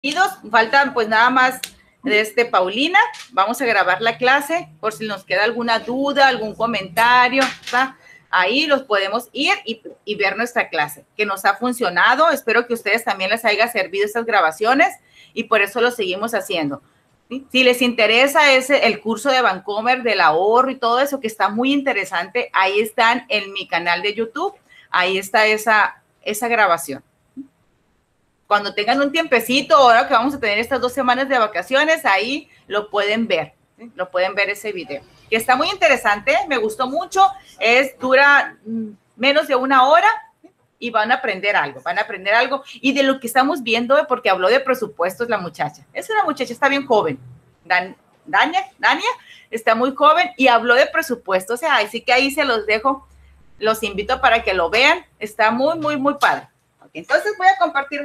Faltan pues nada más Paulina. Vamos a grabar la clase por si nos queda alguna duda, algún comentario, ¿va? Ahí los podemos ir y ver nuestra clase, que nos ha funcionado. Espero que a ustedes también les haya servido estas grabaciones y por eso lo seguimos haciendo. ¿Sí? Si les interesa el curso de Bancomer, del ahorro y todo eso, que está muy interesante, ahí están en mi canal de YouTube. Ahí está esa grabación. Cuando tengan un tiempecito, ahora que vamos a tener estas 2 semanas de vacaciones, ahí lo pueden ver, ¿sí? Lo pueden ver ese video, que está muy interesante, me gustó mucho, dura menos de 1 hora y van a aprender algo, y de lo que estamos viendo, porque habló de presupuestos la muchacha, es una muchacha, está bien joven, Dania, está muy joven y habló de presupuestos, o sea, así que ahí se los dejo, los invito para que lo vean, está muy, muy, muy padre. Okay, entonces voy a compartir.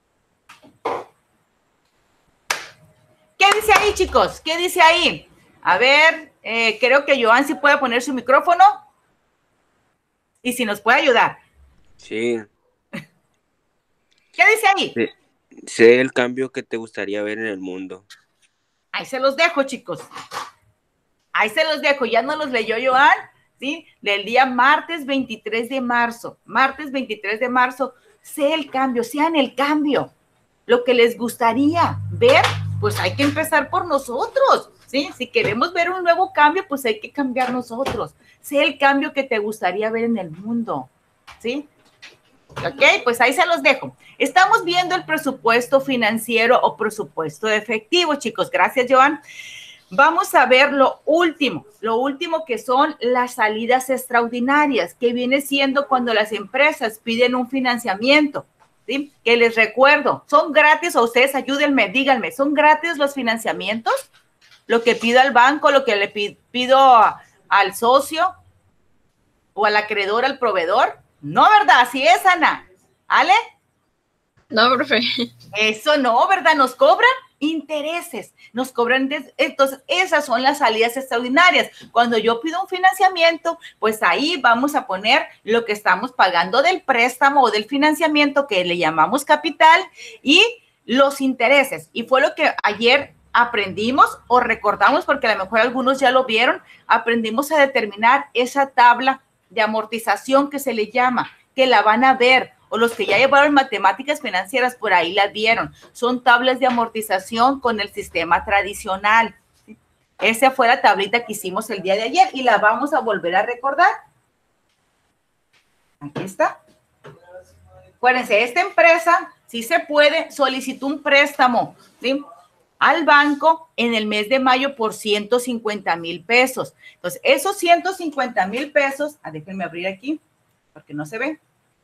¿Qué dice ahí, chicos? ¿Qué dice ahí? A ver, creo que Joan sí puede poner su micrófono y si nos puede ayudar. Sí. ¿Qué dice ahí? Sé el cambio que te gustaría ver en el mundo. Ahí se los dejo, chicos. Ahí se los dejo. Ya no los leyó Joan, ¿sí? Del día martes 23 de marzo. Martes 23 de marzo. Sé el cambio, sean el cambio. Lo que les gustaría ver, pues hay que empezar por nosotros, ¿sí? Si queremos ver un nuevo cambio, pues hay que cambiar nosotros. Sé el cambio que te gustaría ver en el mundo, ¿sí? Ok, pues ahí se los dejo. Estamos viendo el presupuesto financiero o presupuesto efectivo, chicos. Gracias, Joan. Vamos a ver lo último que son las salidas extraordinarias, que viene siendo cuando las empresas piden un financiamiento. ¿Sí? Que les recuerdo, son gratis, o ustedes ayúdenme, díganme, ¿son gratis los financiamientos? Lo que pido al banco, lo que le pido al socio o al acreedor, al proveedor. No, ¿verdad? Así es, Ana. ¿Ale? No, profe. Eso no, ¿verdad? Nos cobran intereses, nos cobran, entonces esas son las salidas extraordinarias. Cuando yo pido un financiamiento, pues ahí vamos a poner lo que estamos pagando del préstamo o del financiamiento que le llamamos capital y los intereses. Y fue lo que ayer aprendimos o recordamos, porque a lo mejor algunos ya lo vieron, aprendimos a determinar esa tabla de amortización que se le llama, que la van a ver, o los que ya llevaron matemáticas financieras por ahí las vieron. Son tablas de amortización con el sistema tradicional. Esa fue la tablita que hicimos el día de ayer y la vamos a volver a recordar. Aquí está. Acuérdense, esta empresa, si se puede, solicitó un préstamo, ¿sí?, al banco en el mes de mayo por 150,000 pesos. Entonces, esos 150,000 pesos, déjenme abrir aquí, porque no se ve.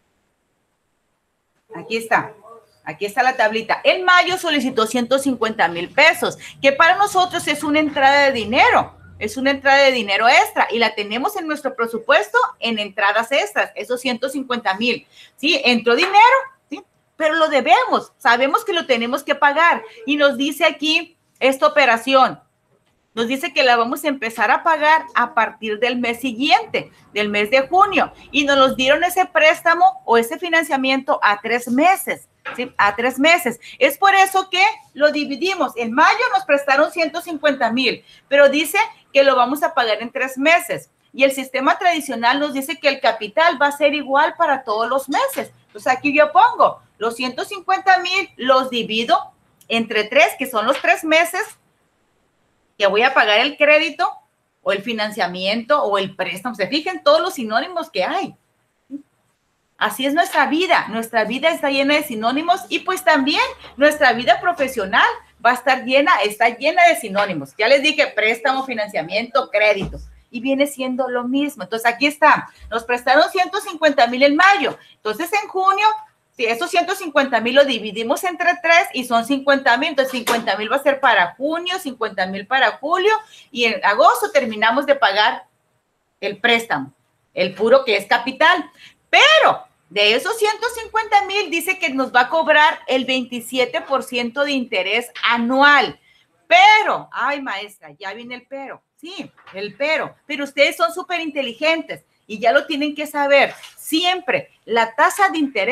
Aquí está la tablita. En mayo solicitó 150,000 pesos, que para nosotros es una entrada de dinero, extra y la tenemos en nuestro presupuesto en entradas extras, esos 150,000. Sí, entró dinero, sí, pero lo debemos, sabemos que lo tenemos que pagar y nos dice aquí esta operación. Nos dice que la vamos a empezar a pagar a partir del mes siguiente, del mes de junio. Y nos dieron ese préstamo o ese financiamiento a 3 meses, ¿sí? A 3 meses. Es por eso que lo dividimos. En mayo nos prestaron 150,000, pero dice que lo vamos a pagar en 3 meses. Y el sistema tradicional nos dice que el capital va a ser igual para todos los meses. Entonces aquí yo pongo los 150,000, los divido entre 3, que son los 3 meses, que voy a pagar el crédito o el financiamiento o el préstamo. Se fijen todos los sinónimos que hay. Así es nuestra vida está llena de sinónimos y pues también nuestra vida profesional va a estar está llena de sinónimos. Ya les dije préstamo, financiamiento, crédito y viene siendo lo mismo. Entonces aquí está, nos prestaron 150,000 en mayo, entonces en junio, si esos 150,000 lo dividimos entre 3 y son 50,000, entonces 50,000 va a ser para junio, 50,000 para julio y en agosto terminamos de pagar el préstamo, el puro que es capital. Pero de esos 150,000 dice que nos va a cobrar el 27% de interés anual. Pero, ay maestra, ya viene el pero, sí, pero ustedes son súper inteligentes y ya lo tienen que saber. Siempre la tasa de interés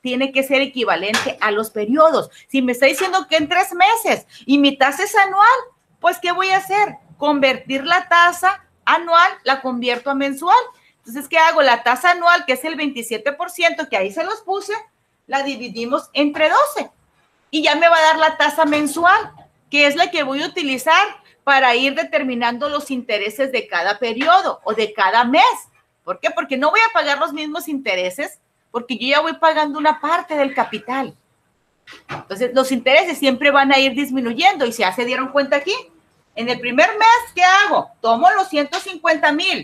tiene que ser equivalente a los periodos. Si me está diciendo que en 3 meses y mi tasa es anual, pues ¿qué voy a hacer? Convertir la tasa anual, la convierto a mensual. Entonces, ¿qué hago? La tasa anual, que es el 27%, que ahí se los puse, la dividimos entre 12 y ya me va a dar la tasa mensual, que es la que voy a utilizar para ir determinando los intereses de cada periodo o de cada mes. ¿Por qué? Porque no voy a pagar los mismos intereses, porque yo ya voy pagando una parte del capital. Entonces, los intereses siempre van a ir disminuyendo y ya se dieron cuenta aquí. En el primer mes, ¿qué hago? Tomo los 150,000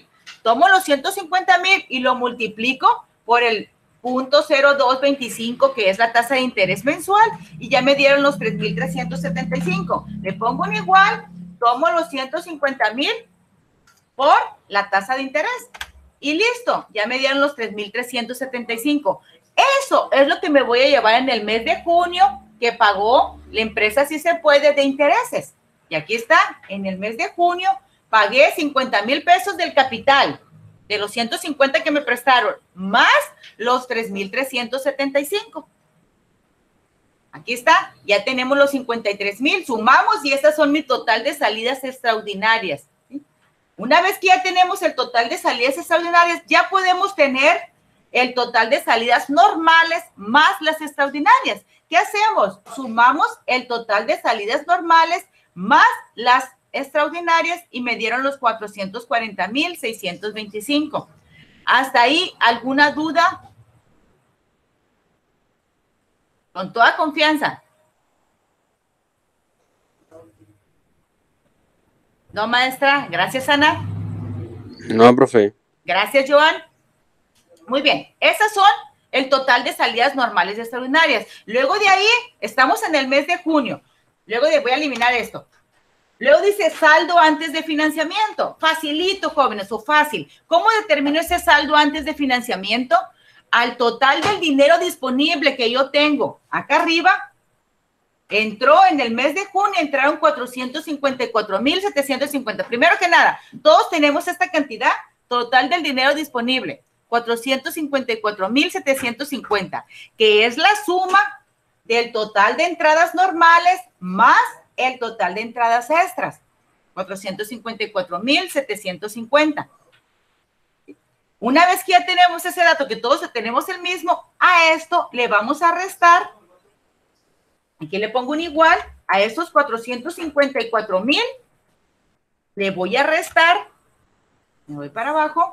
y lo multiplico por el 0.0225, que es la tasa de interés mensual, y ya me dieron los 3,375. Le pongo un igual, tomo los 150,000 por la tasa de interés y listo, ya me dieron los 3,375. Eso es lo que me voy a llevar en el mes de junio que pagó la empresa Si Se Puede de intereses. Y aquí está, en el mes de junio pagué 50,000 pesos del capital, de los 150 que me prestaron, más los 3,375. Aquí está, ya tenemos los 53,000, sumamos y estas son mi total de salidas extraordinarias. ¿Sí? Una vez que ya tenemos el total de salidas extraordinarias, ya podemos tener el total de salidas normales más las extraordinarias. ¿Qué hacemos? Sumamos el total de salidas normales más las extraordinarias y me dieron los 440,625. ¿Hasta ahí alguna duda? Con toda confianza. No, maestra. Gracias, Ana. No, profe. Gracias, Joan. Muy bien. Esas son el total de salidas normales y extraordinarias. Luego de ahí, estamos en el mes de junio. Voy a eliminar esto. Luego dice saldo antes de financiamiento. Facilito, jóvenes, o fácil. ¿Cómo determino ese saldo antes de financiamiento? Al total del dinero disponible que yo tengo. Acá arriba, entró en el mes de junio, entraron 454,750. Primero que nada, todos tenemos esta cantidad total del dinero disponible. 454,750, que es la suma del total de entradas normales más el total de entradas extras, 454,750. Una vez que ya tenemos ese dato, que todos tenemos el mismo, a esto le vamos a restar, aquí le pongo un igual, a estos 454,000, le voy a restar, me voy para abajo,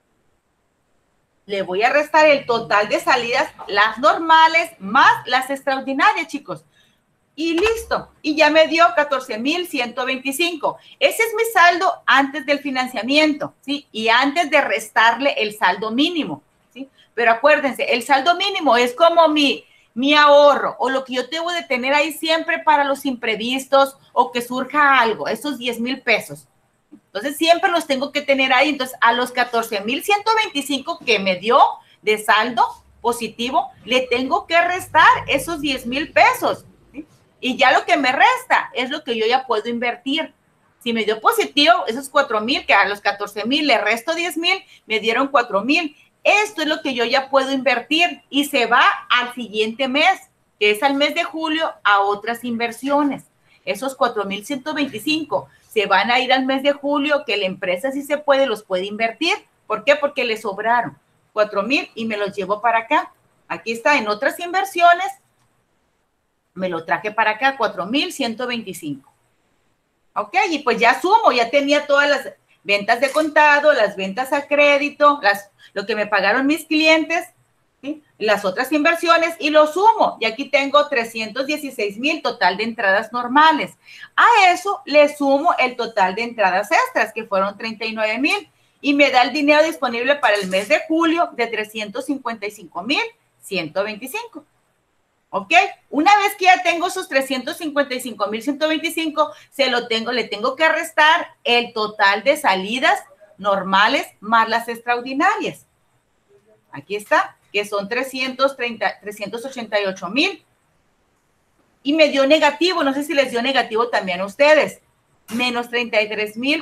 le voy a restar el total de salidas, las normales más las extraordinarias, chicos. Y listo. Y ya me dio 14,125. Ese es mi saldo antes del financiamiento, ¿sí? Y antes de restarle el saldo mínimo, ¿sí? Pero acuérdense, el saldo mínimo es como mi ahorro o lo que yo debo de tener ahí siempre para los imprevistos o que surja algo, esos 10,000 pesos. Entonces, siempre los tengo que tener ahí. Entonces, a los 14,125 que me dio de saldo positivo, le tengo que restar esos 10,000 pesos. ¿Sí? Y ya lo que me resta es lo que yo ya puedo invertir. Si me dio positivo, esos 4,000, que a los 14,000 le resto 10,000, me dieron 4,000. Esto es lo que yo ya puedo invertir y se va al siguiente mes, que es al mes de julio, a otras inversiones. Esos 4,125 se van a ir al mes de julio, que la empresa Si Se Puede los puede invertir. ¿Por qué? Porque le sobraron 4,000 y me los llevo para acá. Aquí está, en otras inversiones, me lo traje para acá, 4,125. Ok, y pues ya sumo, ya tenía todas las ventas de contado, las ventas a crédito, lo que me pagaron mis clientes, ¿sí? Las otras inversiones, y lo sumo. Y aquí tengo 316,000 total de entradas normales. A eso le sumo el total de entradas extras, que fueron 39,000, y me da el dinero disponible para el mes de julio de 355,125. ¿Ok? Una vez que ya tengo esos 355,125, le tengo que restar el total de salidas normales más las extraordinarias. Aquí está, que son 388,000. Y me dio negativo, no sé si les dio negativo también a ustedes, menos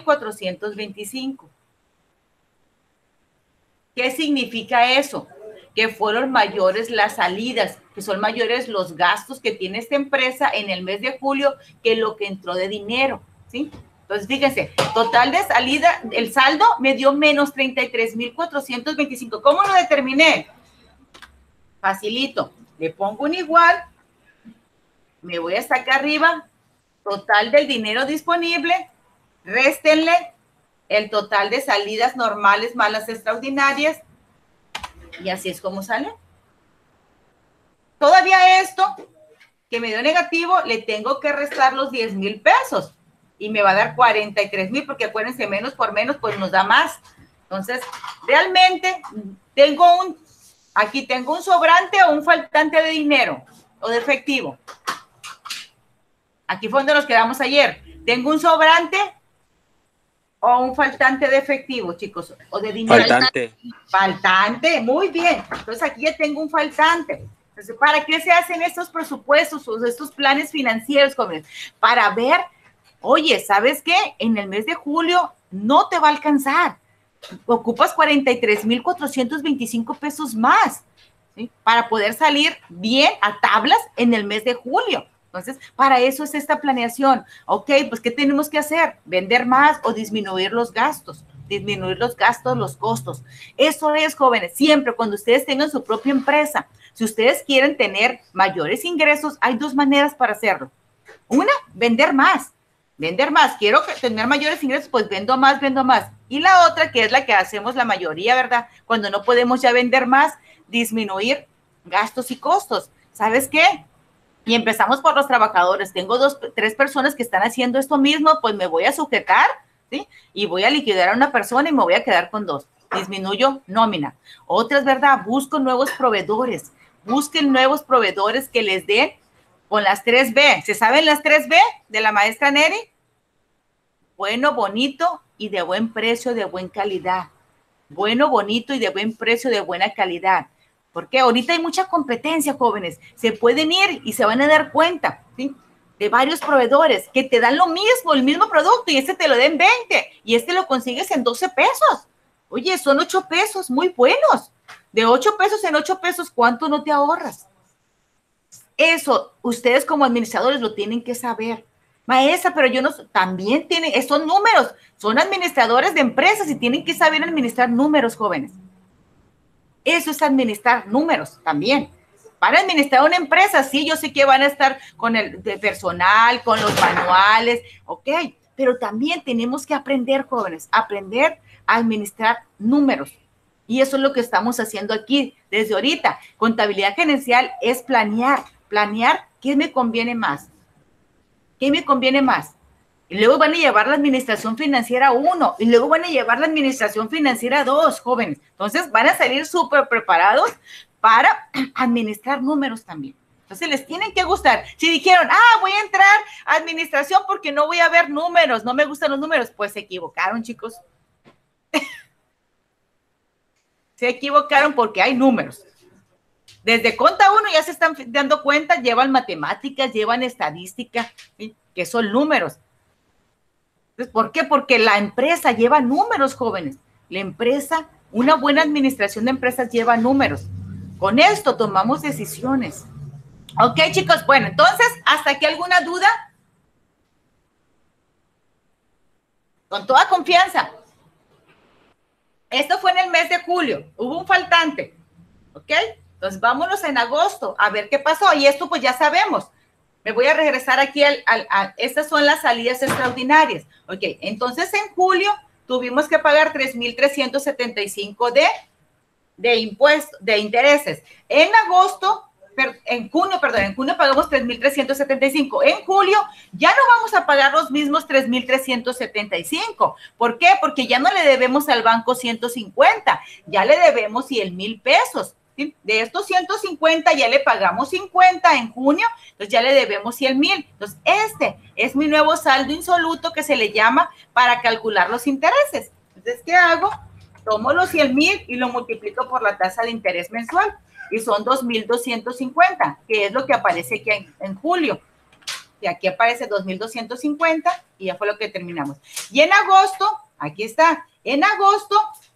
33,425. ¿Qué significa eso? que fueron mayores las salidas, que son mayores los gastos que tiene esta empresa en el mes de julio que lo que entró de dinero, ¿sí? Entonces, fíjense, total de salida, el saldo me dio menos 33,425. ¿Cómo lo determiné? Facilito. Le pongo un igual, me voy hasta acá arriba, total del dinero disponible, réstenle el total de salidas normales más las extraordinarias, y así es como sale. Todavía esto, que me dio negativo, le tengo que restar los 10,000 pesos, y me va a dar 43,000, porque acuérdense, menos por menos, pues nos da más. Entonces, realmente, aquí tengo un sobrante o un faltante de dinero, o de efectivo. Aquí fue donde nos quedamos ayer. ¿Tengo un sobrante o un faltante de efectivo, chicos? O de dinero. Faltante. Faltante, muy bien. Entonces, aquí ya tengo un faltante. Entonces, ¿para qué se hacen estos presupuestos o estos planes financieros, jóvenes? Para ver, oye, ¿sabes qué? En el mes de julio no te va a alcanzar. Ocupas 43,425 pesos más, ¿sí? Para poder salir bien a tablas en el mes de julio. Entonces, para eso es esta planeación. Ok, pues, ¿qué tenemos que hacer? Vender más o disminuir los gastos, los costos. Eso es, jóvenes, siempre cuando ustedes tengan su propia empresa, si ustedes quieren tener mayores ingresos, hay dos maneras para hacerlo. Una, vender más. Quiero tener mayores ingresos, pues vendo más. Y la otra, que es la que hacemos la mayoría, ¿verdad? Cuando no podemos ya vender más, disminuir gastos y costos. ¿Sabes qué? Y empezamos por los trabajadores. Tengo 3 personas que están haciendo esto mismo, pues me voy a sujetar, ¿sí? Y voy a liquidar a una persona y me voy a quedar con 2. Disminuyo nómina. Otras, ¿verdad? Busco nuevos proveedores. Busquen nuevos proveedores que les den con las 3B. ¿Se saben las 3B de la maestra Neri? Bueno, bonito y de buen precio, de buena calidad. Bueno, bonito y de buen precio, de buena calidad. Porque ahorita hay mucha competencia, jóvenes. Se pueden ir y se van a dar cuenta, ¿sí? De varios proveedores que te dan lo mismo, el mismo producto, y este te lo den 20 y este lo consigues en 12 pesos. Oye, son 8 pesos, muy buenos. De 8 pesos en 8 pesos, ¿cuánto no te ahorras? Eso, ustedes como administradores lo tienen que saber. Maestra, pero yo no, también son números, son administradores de empresas y tienen que saber administrar números, jóvenes. Eso es administrar números también. Para administrar una empresa, sí, yo sé que van a estar con el de personal, con los manuales, ok, pero también tenemos que aprender, jóvenes, aprender a administrar números. Y eso es lo que estamos haciendo aquí desde ahorita. Contabilidad gerencial es planear qué me conviene más. ¿Qué me conviene más? Y luego van a llevar la administración financiera 1 y luego van a llevar la administración financiera 2, jóvenes. Entonces van a salir súper preparados para administrar números también. Entonces les tienen que gustar. Si dijeron, voy a entrar a administración porque no voy a ver números, no me gustan los números, pues se equivocaron, chicos. Se equivocaron porque hay números. Desde Conta 1 ya se están dando cuenta, llevan matemáticas, llevan estadística, ¿sí? Que son números. Entonces, ¿por qué? Porque la empresa lleva números, jóvenes. La empresa, una buena administración de empresas lleva números. Con esto tomamos decisiones. Ok, chicos, bueno, entonces, ¿hasta aquí alguna duda? Con toda confianza. Esto fue en el mes de julio. Hubo un faltante. ¿Ok? Entonces, vámonos en agosto a ver qué pasó. Y esto pues ya sabemos. Me voy a regresar aquí estas son las salidas extraordinarias. Ok, entonces en julio tuvimos que pagar 3,375 de impuestos, de intereses. En junio pagamos 3,375. En julio ya no vamos a pagar los mismos 3,375. ¿Por qué? Porque ya no le debemos al banco 150, ya le debemos 100,000 pesos. ¿Sí? De estos 150 ya le pagamos 50 en junio, entonces ya le debemos 100,000. Entonces, este es mi nuevo saldo insoluto que se le llama para calcular los intereses. Entonces, ¿qué hago? Tomo los 100,000 y lo multiplico por la tasa de interés mensual y son 2,250, que es lo que aparece aquí en julio. Y aquí aparece 2,250 y ya fue lo que terminamos. Y en agosto, aquí está, en agosto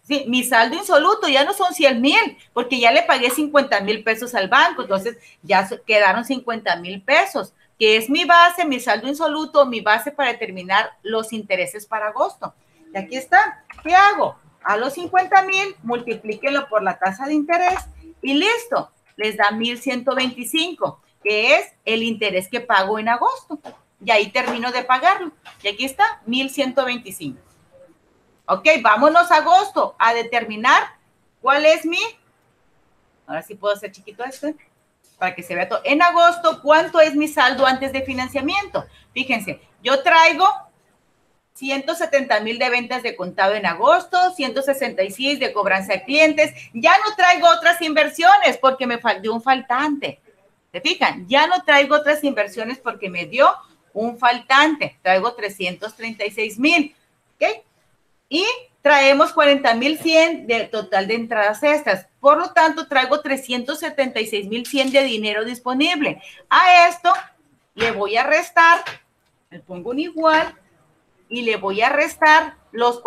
Sí, mi saldo insoluto ya no son 100,000, porque ya le pagué 50,000 pesos al banco, entonces ya quedaron 50,000 pesos, que es mi base, mi saldo insoluto, mi base para determinar los intereses para agosto. Y aquí está. ¿Qué hago? A los 50,000, multiplíquenlo por la tasa de interés y listo. Les da 1,125, que es el interés que pago en agosto. Y ahí termino de pagarlo. Y aquí está, 1,125. Ok, vámonos a agosto a determinar cuál es mi, ahora sí puedo hacer chiquito este, para que se vea todo. En agosto, ¿cuánto es mi saldo antes de financiamiento? Fíjense, yo traigo 170,000 de ventas de contado en agosto, 166 de cobranza de clientes. Ya no traigo otras inversiones porque me dio un faltante. ¿Se fijan? Ya no traigo otras inversiones porque me dio un faltante. Traigo 336,000. ¿Ok? Y traemos 40,100 del total de entradas extras. Por lo tanto, traigo 376,100 de dinero disponible. A esto le voy a restar, le pongo un igual, y le voy a restar los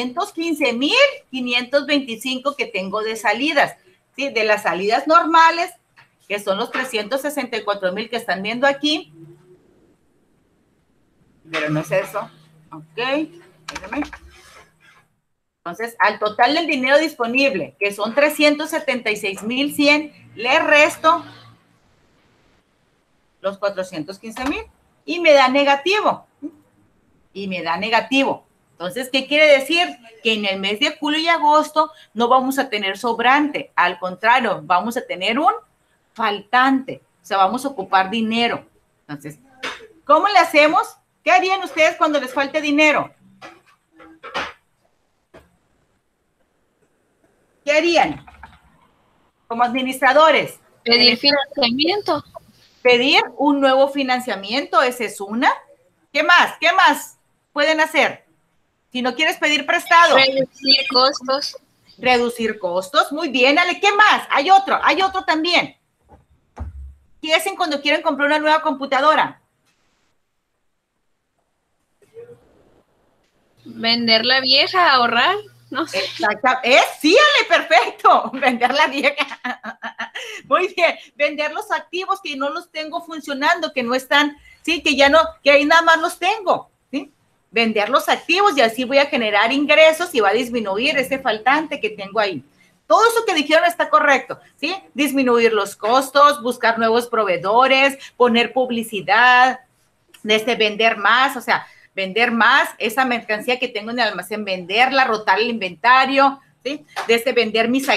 415,525 que tengo de salidas. ¿Sí? De las salidas normales, que son los 364,000 que están viendo aquí. Pero no es eso. Ok, déjame. Entonces, al total del dinero disponible, que son 376,100, le resto los 415,000 y me da negativo. Y me da negativo. Entonces, ¿qué quiere decir? Que en el mes de julio y agosto no vamos a tener sobrante. Al contrario, vamos a tener un faltante. O sea, vamos a ocupar dinero. Entonces, ¿cómo le hacemos? ¿Qué harían ustedes cuando les falte dinero? ¿Qué harían? Como administradores. Pedir financiamiento. Pedir un nuevo financiamiento, esa es una. ¿Qué más? ¿Qué más pueden hacer? Si no quieres pedir prestado. Reducir costos. Reducir costos. Muy bien, Ale. ¿Qué más? Hay otro también. ¿Qué hacen cuando quieren comprar una nueva computadora? Vender la vieja, ahorrar. No sé. Exacto. Sí, Ale, perfecto. Vender la vieja. Muy bien. Vender los activos que no los tengo funcionando, que no están, sí, que ya no, que ahí nada más los tengo, ¿sí? Vender los activos y así voy a generar ingresos y va a disminuir ese faltante que tengo ahí. Todo eso que dijeron está correcto, ¿sí? Disminuir los costos, buscar nuevos proveedores, poner publicidad, vender más, o sea, vender más esa mercancía que tengo en el almacén, venderla, rotar el inventario, ¿sí? Vender mis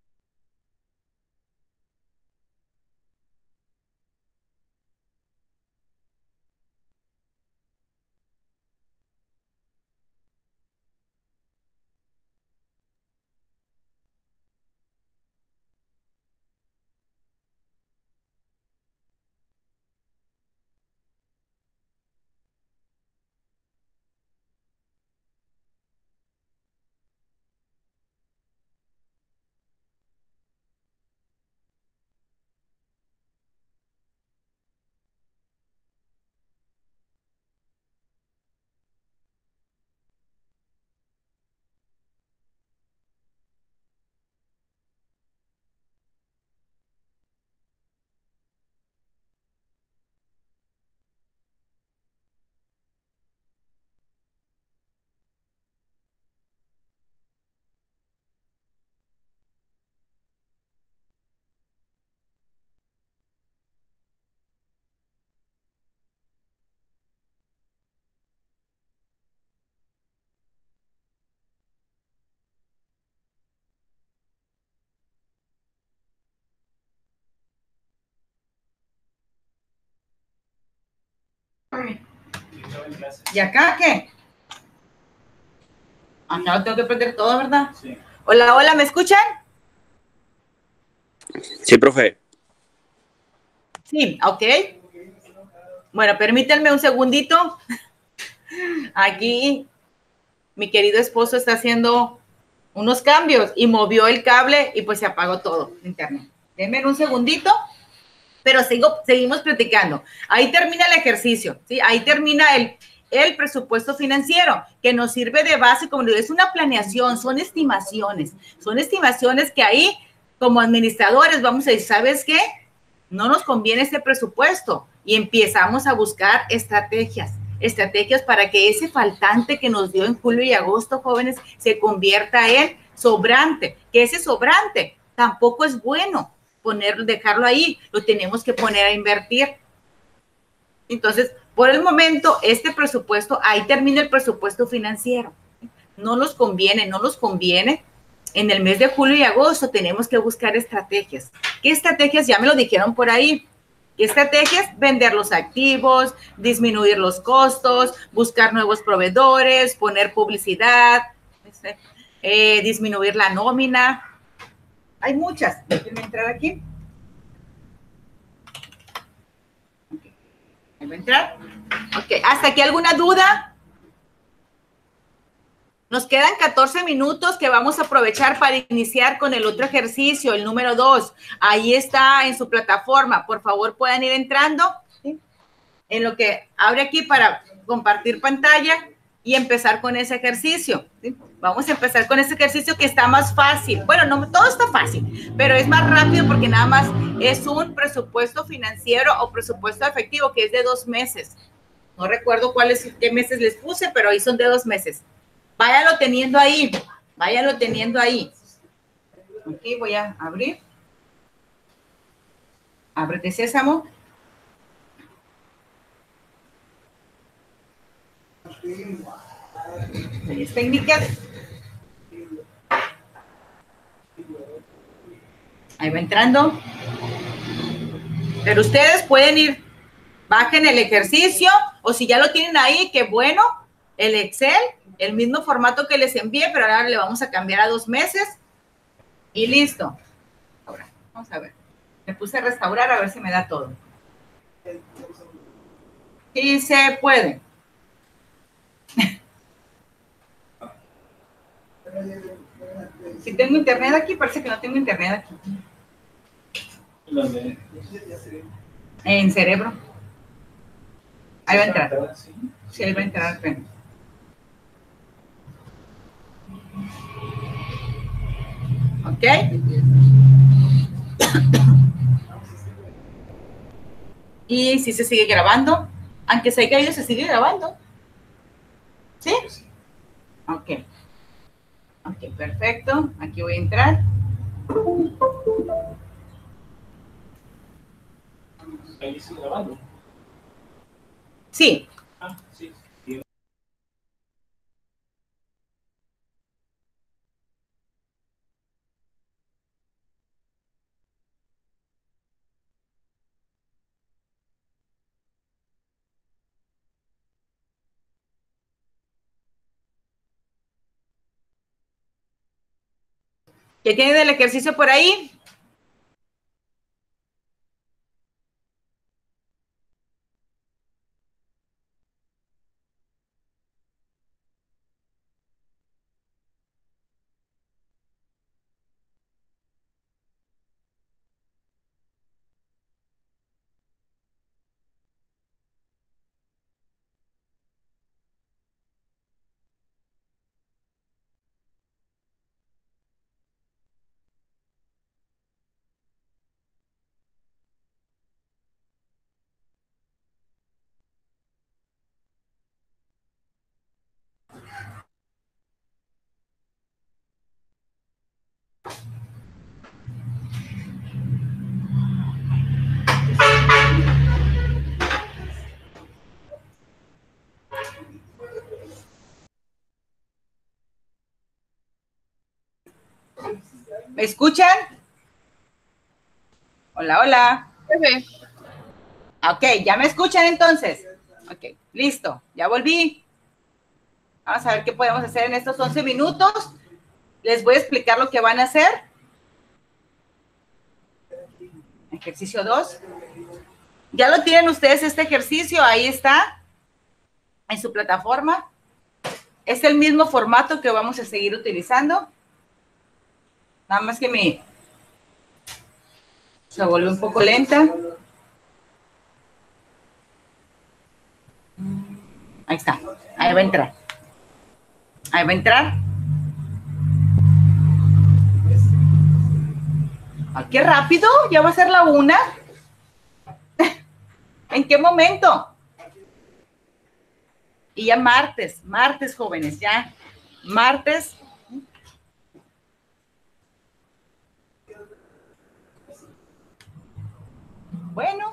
¿Y acá qué? Acá lo tengo que prender todo, ¿verdad? Sí. Hola, hola, ¿me escuchan? Sí, profe. Sí, ok. Bueno, permítanme un segundito. Aquí mi querido esposo está haciendo unos cambios y movió el cable y pues se apagó todo internet. Denme un segundito, pero seguimos platicando. Ahí termina el ejercicio, ¿sí? Ahí termina el presupuesto financiero, que nos sirve de base, como digo, es una planeación, son estimaciones que ahí, como administradores, vamos a decir, ¿sabes qué? No nos conviene este presupuesto y empezamos a buscar estrategias para que ese faltante que nos dio en julio y agosto, jóvenes, se convierta en sobrante, que ese sobrante tampoco es bueno dejarlo ahí, lo tenemos que poner a invertir. Entonces, por el momento, este presupuesto, ahí termina el presupuesto financiero. No nos conviene. En el mes de julio y agosto tenemos que buscar estrategias. ¿Qué estrategias? Ya me lo dijeron por ahí. ¿Qué estrategias? Vender los activos, disminuir los costos, buscar nuevos proveedores, poner publicidad, disminuir la nómina. Hay muchas. Déjenme entrar aquí. ¿Me va a entrar? Ok, ¿hasta aquí alguna duda? Nos quedan 14 minutos que vamos a aprovechar para iniciar con el otro ejercicio, el número 2. Ahí está en su plataforma. Por favor, puedan ir entrando, ¿sí? En lo que abre aquí para compartir pantalla y empezar con ese ejercicio, ¿sí? Vamos a empezar con ese ejercicio que está más fácil. Bueno, no todo está fácil, pero es más rápido porque nada más es un presupuesto financiero o presupuesto efectivo que es de 2 meses. No recuerdo qué meses les puse, pero ahí son de 2 meses. Váyalo teniendo ahí. Aquí voy a abrir. Ábrete, Sésamo. Leyes técnicas. Ahí va entrando. Pero ustedes pueden ir, bajen el ejercicio, o si ya lo tienen ahí, qué bueno, el Excel, el mismo formato que les envié, pero ahora le vamos a cambiar a 2 meses y listo. Ahora, vamos a ver. Me puse a restaurar a ver si me da todo. Sí se puede. Si tengo internet aquí, parece que no tengo internet aquí. En cerebro. Ahí va a entrar. Sí, ahí va a entrar. ¿Ok? Y si se sigue grabando, aunque se haya caído, se sigue grabando. ¿Sí? Ok. Ok, perfecto. Aquí voy a entrar. ¿Ahí sigue grabando? Sí. Ah, sí. ¿Qué tiene del ejercicio por ahí? ¿Me escuchan? Hola, hola. Ok, ¿ya me escuchan entonces? Ok, listo, ya volví. Vamos a ver qué podemos hacer en estos 11 minutos. Les voy a explicar lo que van a hacer. Ejercicio 2. Ya lo tienen ustedes este ejercicio, ahí está, en su plataforma. Es el mismo formato que vamos a seguir utilizando. Nada más que se volvió un poco lenta. Ahí está. Ahí va a entrar. Ahí va a entrar. ¡Ay, qué rápido! Ya va a ser la 1. ¿En qué momento? Y ya martes, jóvenes, ya. Martes. Bueno.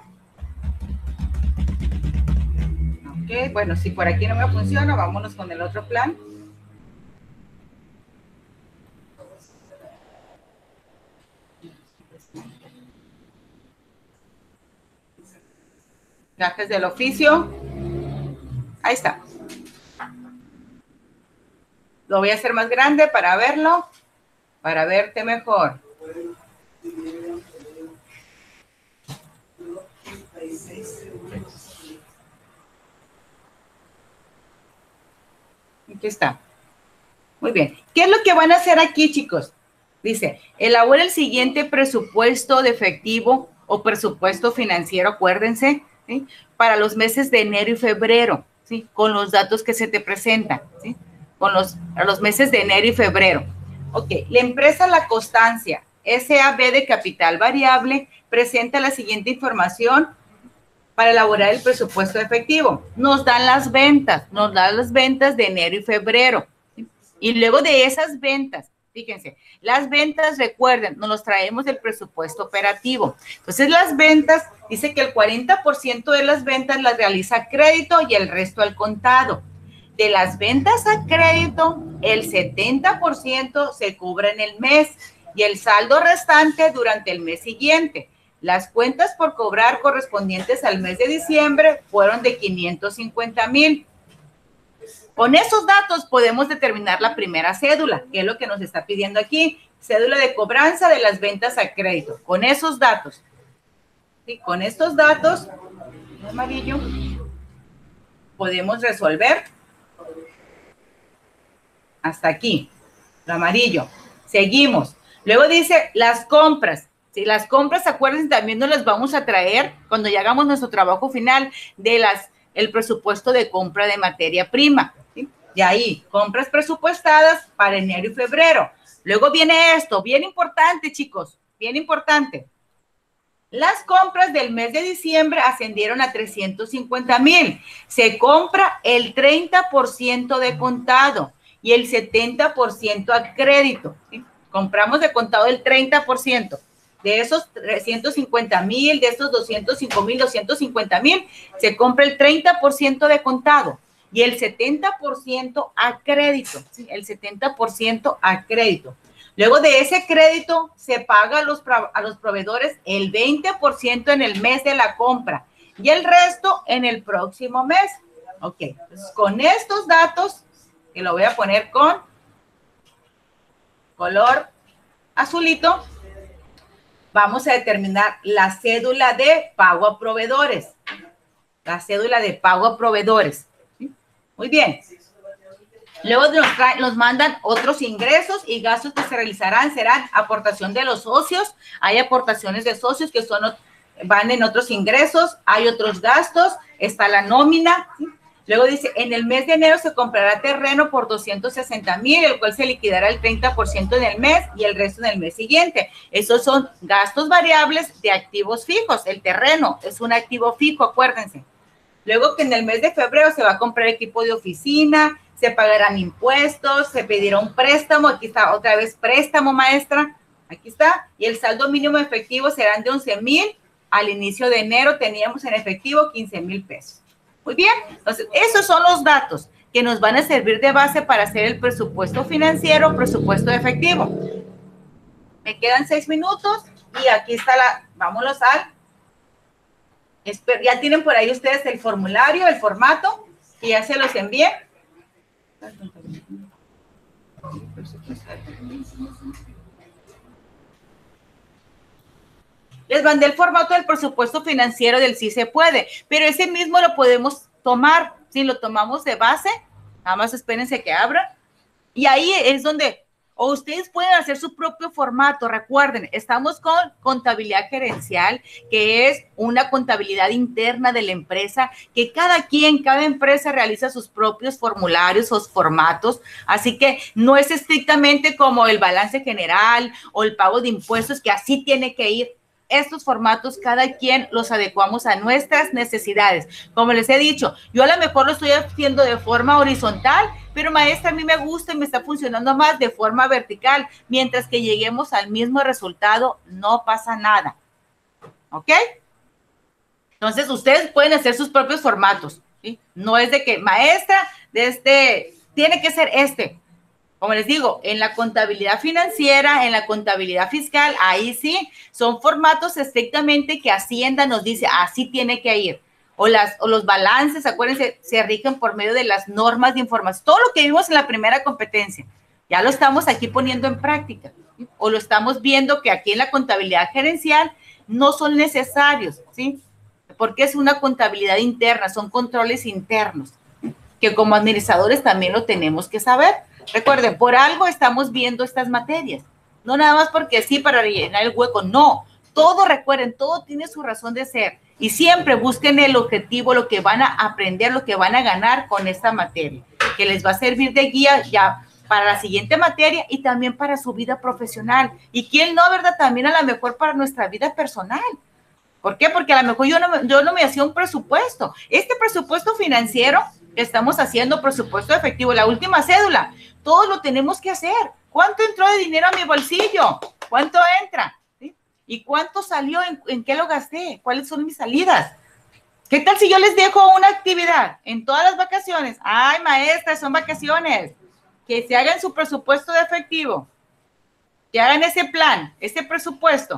Ok, bueno, si por aquí no me funciona, vámonos con el otro plan. Gajes del oficio. Ahí está. Lo voy a hacer más grande para verlo, para verte mejor. Aquí está. Muy bien. ¿Qué es lo que van a hacer aquí, chicos? Dice, elabora el siguiente presupuesto de efectivo o presupuesto financiero, acuérdense, ¿sí? Para los meses de enero y febrero, ¿sí? Con los datos que se te presentan, ¿sí? Con los meses de enero y febrero. Ok, la empresa La Constancia, SAB de capital variable, presenta la siguiente información para elaborar el presupuesto efectivo. Nos dan las ventas de enero y febrero. ¿Sí? Y luego de esas ventas, fíjense, las ventas, recuerden, nos los traemos del presupuesto operativo. Entonces, las ventas, dice que el 40% de las ventas las realiza a crédito y el resto al contado. De las ventas a crédito, el 70% se cubre en el mes y el saldo restante durante el mes siguiente. Las cuentas por cobrar correspondientes al mes de diciembre fueron de 550,000. Con esos datos podemos determinar la primera cédula, que es lo que nos está pidiendo aquí, cédula de cobranza de las ventas a crédito. Con esos datos, ¿sí? Con estos datos, amarillo, podemos resolver hasta aquí, lo amarillo. Seguimos. Luego dice las compras. Si las compras, acuérdense, también nos las vamos a traer cuando ya hagamos nuestro trabajo final de el presupuesto de compra de materia prima. ¿Sí? Y ahí, compras presupuestadas para enero y febrero. Luego viene esto, bien importante, chicos, bien importante. Las compras del mes de diciembre ascendieron a 350,000. Se compra el 30% de contado y el 70% a crédito. ¿Sí? Compramos de contado el 30%. De esos 350,000, de estos 205,000, 250,000, se compra el 30% de contado y el 70% a crédito, ¿sí? El 70% a crédito. Luego de ese crédito se paga a los proveedores el 20% en el mes de la compra y el resto en el próximo mes. Ok, entonces con estos datos, que lo voy a poner con color azulito, vamos a determinar la cédula de pago a proveedores. La cédula de pago a proveedores. ¿Sí? Muy bien. Luego nos mandan otros ingresos y gastos que se realizarán. Serán aportación de los socios. Hay aportaciones de socios que van en otros ingresos. Hay otros gastos. Está la nómina. ¿Sí? Luego dice, en el mes de enero se comprará terreno por 260,000, el cual se liquidará el 30% en el mes y el resto en el mes siguiente. Esos son gastos variables de activos fijos. El terreno es un activo fijo, acuérdense. Luego que en el mes de febrero se va a comprar equipo de oficina, se pagarán impuestos, se pedirá un préstamo. Aquí está otra vez préstamo, maestra. Aquí está. Y el saldo mínimo efectivo serán de 11,000. Al inicio de enero teníamos en efectivo 15,000 pesos. Muy bien, entonces esos son los datos que nos van a servir de base para hacer el presupuesto financiero, presupuesto efectivo. Me quedan 6 minutos y aquí está vámonos ya tienen por ahí ustedes el formulario, el formato, y ya se los envié. Les mandé el formato del presupuesto financiero del Sí Se Puede, pero ese mismo lo podemos tomar, si lo tomamos de base, nada más espérense que abra, y ahí es donde O ustedes pueden hacer su propio formato. Recuerden, estamos con contabilidad gerencial, que es una contabilidad interna de la empresa, que cada empresa realiza sus propios formularios o formatos. Así que no es estrictamente como el balance general o el pago de impuestos, que así tiene que ir. Estos formatos, cada quien los adecuamos a nuestras necesidades. Como les he dicho, yo a lo mejor lo estoy haciendo de forma horizontal, pero maestra, a mí me gusta y me está funcionando más de forma vertical. Mientras que lleguemos al mismo resultado, no pasa nada. ¿Ok? Entonces, ustedes pueden hacer sus propios formatos, ¿sí? No es de que, maestra, tiene que ser este. Como les digo, en la contabilidad financiera, en la contabilidad fiscal, ahí sí, son formatos estrictamente que Hacienda nos dice, así tiene que ir. O los balances, acuérdense, se rigen por medio de las normas de información. Todo lo que vimos en la primera competencia, ya lo estamos aquí poniendo en práctica, ¿sí? O lo estamos viendo que aquí en la contabilidad gerencial no son necesarios, ¿sí? Porque es una contabilidad interna, son controles internos, que como administradores también lo tenemos que saber. Recuerden, por algo estamos viendo estas materias, no nada más porque sí para rellenar el hueco, no, todo, recuerden, todo tiene su razón de ser y siempre busquen el objetivo, lo que van a aprender, lo que van a ganar con esta materia, que les va a servir de guía ya para la siguiente materia y también para su vida profesional. Y quién no, ¿verdad? También a lo mejor para nuestra vida personal. ¿Por qué? Porque a lo mejor yo no me hacía un presupuesto. Este presupuesto financiero que estamos haciendo, presupuesto efectivo, la última cédula, todos lo tenemos que hacer. ¿Cuánto entró de dinero a mi bolsillo? ¿Cuánto entra? ¿Sí? ¿Y cuánto salió? ¿En qué lo gasté? ¿Cuáles son mis salidas? ¿Qué tal si yo les dejo una actividad en todas las vacaciones? Ay, maestra, son vacaciones. Que se hagan su presupuesto de efectivo. Que hagan ese plan, ese presupuesto.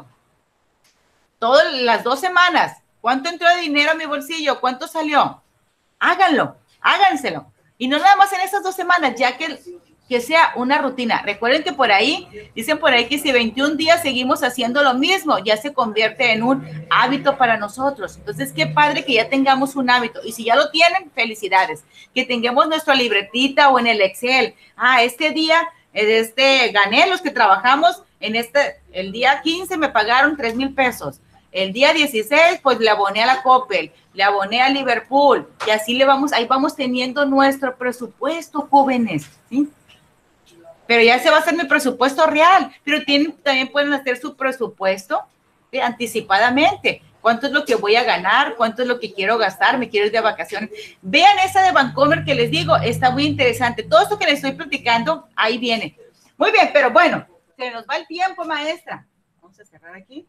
Todas las 2 semanas. ¿Cuánto entró de dinero a mi bolsillo? ¿Cuánto salió? Háganlo, háganselo. Y no nada más en esas 2 semanas, ya que sea una rutina. Recuerden que por ahí, dicen por ahí que si 21 días seguimos haciendo lo mismo, ya se convierte en un hábito para nosotros. Entonces, qué padre que ya tengamos un hábito. Y si ya lo tienen, felicidades. Que tengamos nuestra libretita o en el Excel. Este día, gané los que trabajamos, el día 15 me pagaron 3,000 pesos. El día 16, pues le aboné a la Coppel, le aboné a Liverpool, y así ahí vamos teniendo nuestro presupuesto, jóvenes, ¿sí? Pero ya se va a hacer mi presupuesto real, pero también pueden hacer su presupuesto, ¿sí? Anticipadamente. ¿Cuánto es lo que voy a ganar? ¿Cuánto es lo que quiero gastar? ¿Me quiero ir de vacaciones? Vean esa de Vancomer que les digo, está muy interesante. Todo esto que les estoy platicando, ahí viene. Muy bien, pero bueno, se nos va el tiempo, maestra. Vamos a cerrar aquí.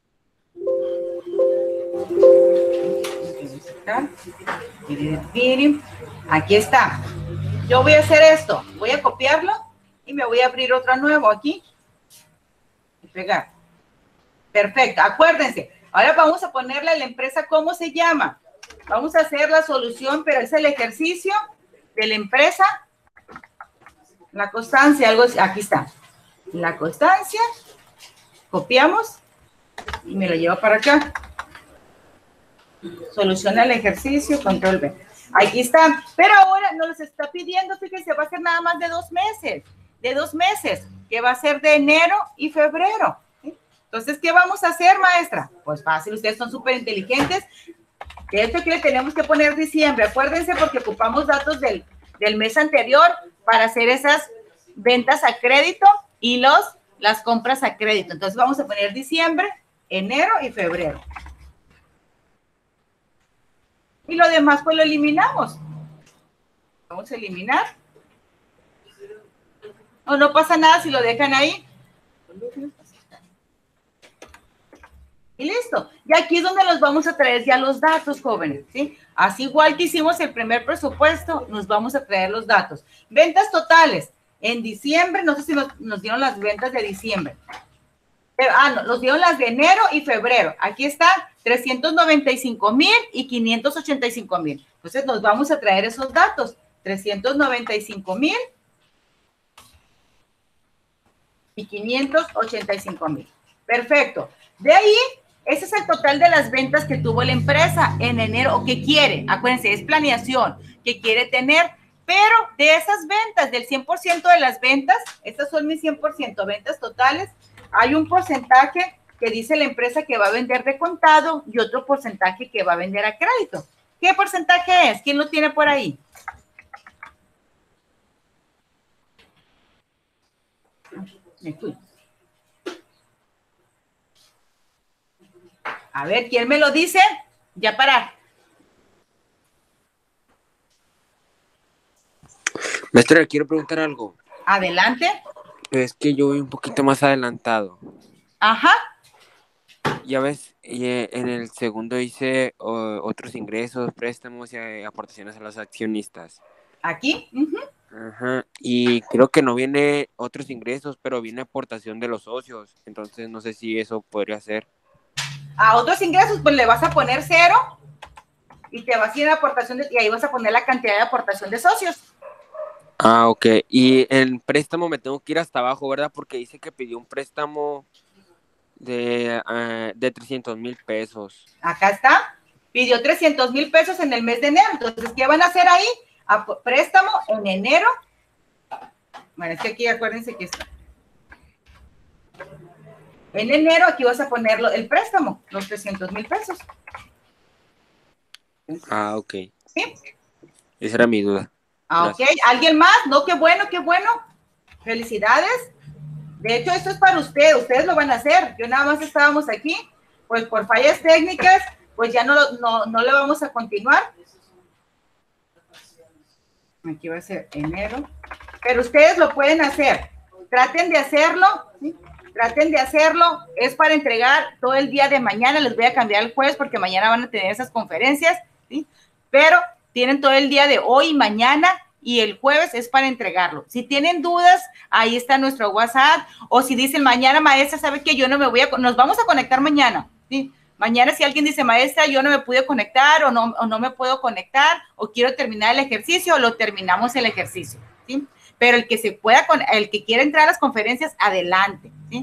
Aquí está. Yo voy a hacer esto. Voy a copiarlo y me voy a abrir otro nuevo aquí y pegar. Perfecto. Acuérdense. Ahora vamos a ponerle a la empresa cómo se llama. Vamos a hacer la solución, pero es el ejercicio de la empresa. La constancia, algo así. Aquí está. La constancia. Copiamos y me lo llevo para acá. Soluciona el ejercicio, control B. Aquí está. Pero ahora nos los está pidiendo, fíjense, va a ser nada más de 2 meses. De 2 meses, que va a ser de enero y febrero. ¿Sí? Entonces, ¿qué vamos a hacer, maestra? Pues fácil, ustedes son súper inteligentes. De hecho, aquí le tenemos que poner diciembre. Acuérdense porque ocupamos datos del mes anterior para hacer esas ventas a crédito y las compras a crédito. Entonces, vamos a poner diciembre, enero y febrero. Y lo demás, pues lo eliminamos. Vamos a eliminar. No pasa nada si lo dejan ahí. Y listo. Y aquí es donde los vamos a traer ya los datos, jóvenes, ¿sí? Así igual que hicimos el primer presupuesto, nos vamos a traer los datos. Ventas totales. En diciembre, no sé si nos dieron las ventas de diciembre. Pero, no, nos dieron las de enero y febrero. Aquí están 395,000 y 585,000. Entonces, nos vamos a traer esos datos. 395,000 y 585,000. Perfecto. De ahí, ese es el total de las ventas que tuvo la empresa en enero o que quiere. Acuérdense, es planeación que quiere tener, pero de esas ventas, del 100% de las ventas, estas son mis 100% ventas totales, hay un porcentaje que dice la empresa que va a vender de contado y otro porcentaje que va a vender a crédito. ¿Qué porcentaje es? ¿Quién lo tiene por ahí? Me fui. A ver, ¿quién me lo dice? Ya para. Maestra, quiero preguntar algo. Adelante. Es que yo voy un poquito más adelantado. Ajá. Ya ves, en el segundo hice otros ingresos, préstamos y aportaciones a los accionistas. Aquí. Ajá. Y creo que no viene otros ingresos, pero viene aportación de los socios. Entonces no sé si eso podría ser. A otros ingresos, pues le vas a poner 0 y te vas a ir a aportación y ahí vas a poner la cantidad de aportación de socios. Ah, ok. Y el préstamo me tengo que ir hasta abajo, ¿verdad? Porque dice que pidió un préstamo de 300,000 pesos. Acá está. Pidió 300,000 pesos en el mes de enero. Entonces, ¿qué van a hacer ahí? Préstamo en enero. Bueno, es que aquí acuérdense que está. En enero aquí vas a ponerlo el préstamo, los 300,000 pesos. Ah, ok. ¿Sí? Esa era mi duda. Ah, ok. ¿Alguien más? No, qué bueno, qué bueno. Felicidades. De hecho, esto es para ustedes lo van a hacer. Yo nada más estábamos aquí, pues por fallas técnicas, pues ya no le vamos a continuar. Aquí va a ser enero. Pero ustedes lo pueden hacer. Traten de hacerlo, ¿sí? Traten de hacerlo. Es para entregar todo el día de mañana. Les voy a cambiar el jueves porque mañana van a tener esas conferencias, ¿sí? Pero tienen todo el día de hoy y mañana y el jueves es para entregarlo. Si tienen dudas, ahí está nuestro WhatsApp. O si dicen mañana, maestra, ¿sabe qué? Yo no me voy a... Nos vamos a conectar mañana, ¿sí? Mañana si alguien dice, maestra, yo no me pude conectar o no me puedo conectar o quiero terminar el ejercicio, lo terminamos el ejercicio, ¿sí? Pero el que se pueda, el que quiera entrar a las conferencias, adelante, ¿sí?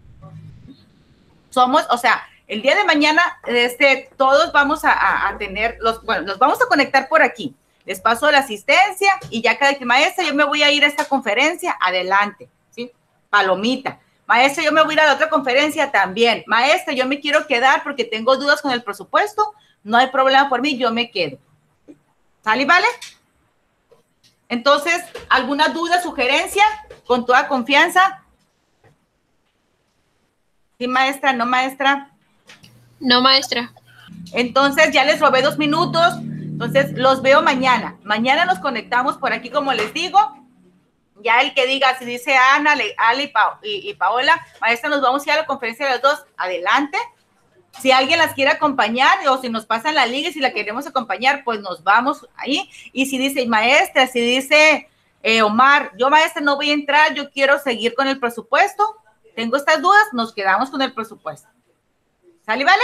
Somos, o sea, el día de mañana, todos vamos a tener, los vamos a conectar por aquí. Les paso la asistencia y ya cada que, maestra, yo me voy a ir a esta conferencia, adelante, ¿sí? Palomita. Maestra, yo me voy a ir a la otra conferencia también. Maestra, yo me quiero quedar porque tengo dudas con el presupuesto. No hay problema por mí, yo me quedo. ¿Sale y vale? Entonces, ¿alguna duda, sugerencia? Con toda confianza. ¿Sí, maestra? ¿No, maestra? No, maestra. Entonces, ya les robé 2 minutos. Entonces, los veo mañana. Mañana nos conectamos por aquí, como les digo. Ya el que diga, si dice Ana, Ale y Paola, maestra, nos vamos a ir a la conferencia de las 2, adelante. Si alguien las quiere acompañar o si nos pasan la liga y si la queremos acompañar, pues nos vamos ahí. Y si dice maestra, si dice Omar, yo maestra no voy a entrar, yo quiero seguir con el presupuesto, tengo estas dudas, nos quedamos con el presupuesto. ¿Sale, vale?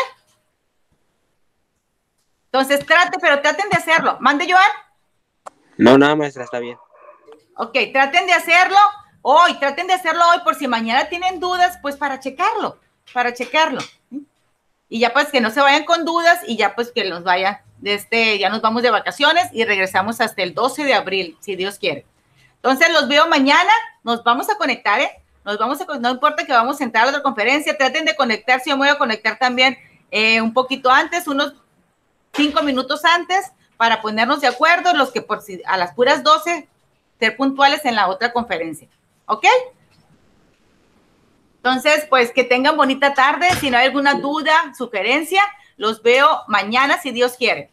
Entonces, traten de hacerlo. ¿Mande, Joan? No, nada, maestra, está bien. Ok, traten de hacerlo hoy por si mañana tienen dudas, pues para checarlo. Y ya pues que no se vayan con dudas y ya pues que nos vaya, ya nos vamos de vacaciones y regresamos hasta el 12 de abril, si Dios quiere. Entonces los veo mañana, nos vamos a conectar, no importa que vamos a entrar a la otra conferencia, traten de conectarse, yo me voy a conectar también un poquito antes, unos 5 minutos antes, para ponernos de acuerdo, los que por si a las puras 12 ser puntuales en la otra conferencia, ¿ok? Entonces, pues que tengan bonita tarde. Si no hay alguna duda, sugerencia, los veo mañana si Dios quiere.